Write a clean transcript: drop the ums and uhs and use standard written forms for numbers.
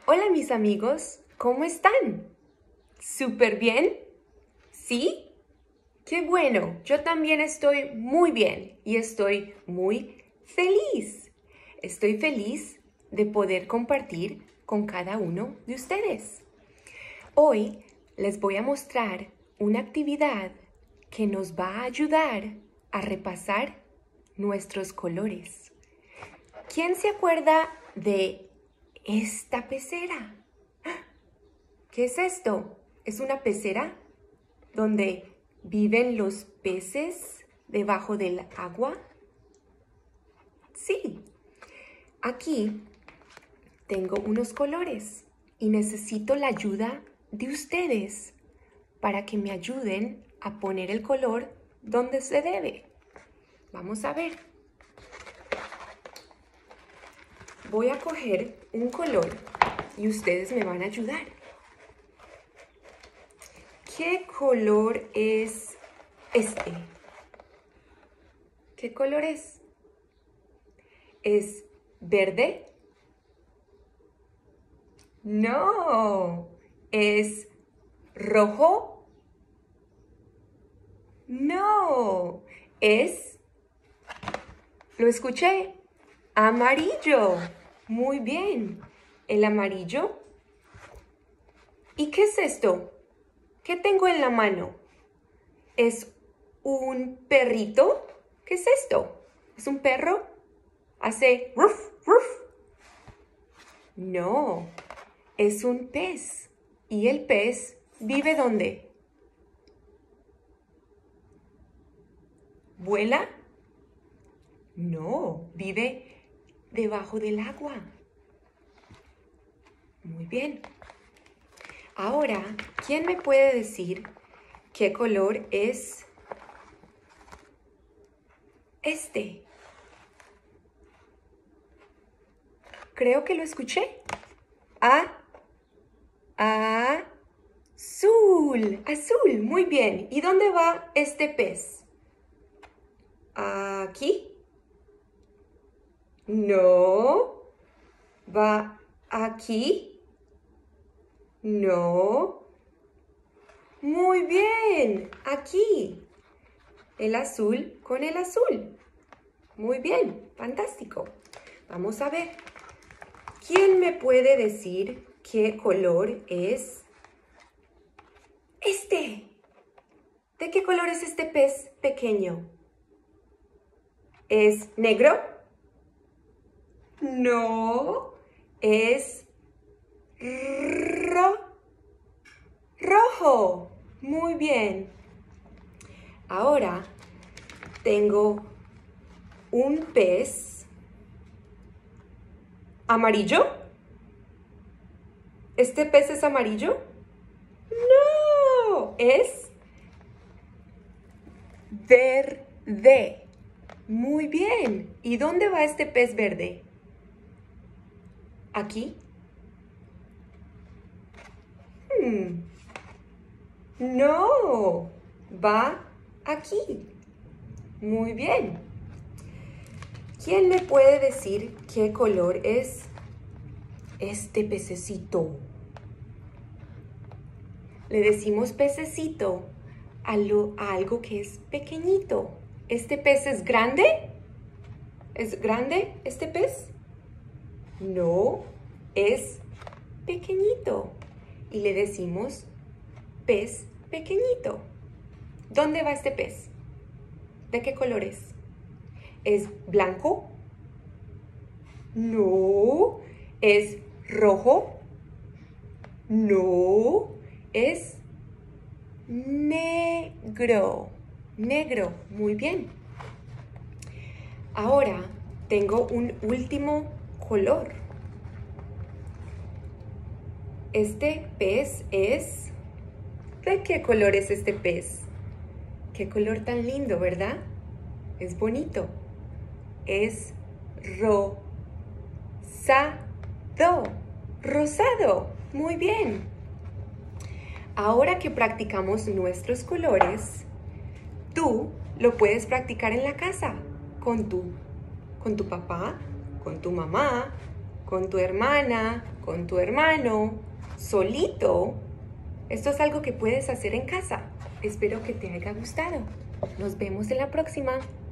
Hola mis amigos, ¿cómo están? ¿Súper bien? ¿Sí? ¡Qué bueno! Yo también estoy muy bien y estoy muy feliz. Estoy feliz de poder compartir con cada uno de ustedes. Hoy les voy a mostrar una actividad que nos va a ayudar a repasar nuestros colores. ¿Quién se acuerda de esta pecera? ¿Qué es esto? ¿Es una pecera donde viven los peces debajo del agua? Sí. Aquí tengo unos colores y necesito la ayuda de ustedes para que me ayuden a poner el color donde se debe. Vamos a ver. Voy a coger un color y ustedes me van a ayudar. ¿Qué color es este? ¿Qué color es? ¿Es verde? No. ¿Es rojo? No. Es, lo escuché, amarillo. Muy bien. El amarillo. ¿Y qué es esto? ¿Qué tengo en la mano? ¿Es un perrito? ¿Qué es esto? ¿Es un perro? ¿Hace ruf, ruf? No, es un pez. ¿Y el pez vive dónde? ¿Vuela? No, vive debajo del agua. Muy bien. Ahora, ¿quién me puede decir qué color es este? Creo que lo escuché. Azul. Azul, muy bien. ¿Y dónde va este pez? ¿Aquí? No. ¿Va aquí? No. Muy bien, aquí. El azul con el azul. Muy bien, fantástico. Vamos a ver. ¿Quién me puede decir qué color es este? ¿De qué color es este pez pequeño? ¿Es negro? No, es rojo. Muy bien. Ahora tengo un pez amarillo. ¿Este pez es amarillo? No, es verde. Muy bien. ¿Y dónde va este pez verde? ¿Aquí? No, va aquí. Muy bien. ¿Quién me puede decir qué color es este pececito? Le decimos pececito a algo que es pequeñito. ¿Este pez es grande? ¿Es grande este pez? No, es pequeñito. Y le decimos pez pequeñito. ¿Dónde va este pez? ¿De qué color es? ¿Es blanco? No. ¿Es rojo? No. Es negro. Negro. Muy bien. Ahora tengo un último color. Este pez es... ¿De qué color es este pez? Qué color tan lindo, ¿verdad? Es bonito. Es rosado. Rosado. Muy bien. Ahora que practicamos nuestros colores, tú lo puedes practicar en la casa con tu papá, con tu mamá, con tu hermana, con tu hermano, solito. Esto es algo que puedes hacer en casa. Espero que te haya gustado. Nos vemos en la próxima.